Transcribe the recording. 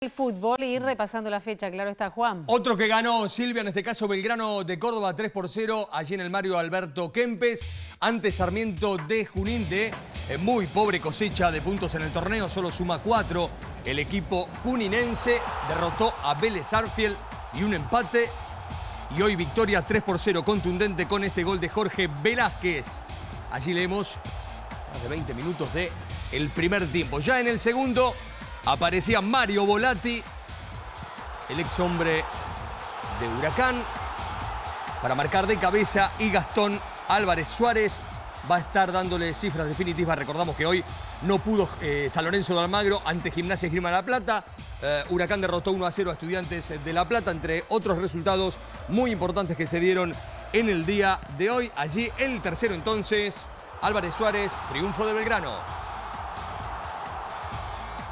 El fútbol y ir repasando la fecha, claro está, Juan. Otro que ganó, Silvia, en este caso Belgrano de Córdoba 3-0, allí en el Mario Alberto Kempes, ante Sarmiento de Junín, de muy pobre cosecha de puntos en el torneo, solo suma 4. El equipo juninense derrotó a Vélez Sarsfield y un empate. Y hoy victoria 3-0 contundente con este gol de Jorge Velázquez. Allí leemos más de 20 minutos del primer tiempo. Ya en el segundo aparecía Mario Volati, el ex hombre de Huracán, para marcar de cabeza, y Gastón Álvarez Suárez va a estar dándole cifras definitivas. Recordamos que hoy no pudo San Lorenzo de Almagro ante Gimnasia Esgrima de La Plata. Huracán derrotó 1-0 a Estudiantes de La Plata, entre otros resultados muy importantes que se dieron en el día de hoy. Allí el tercero entonces, Álvarez Suárez, triunfo de Belgrano.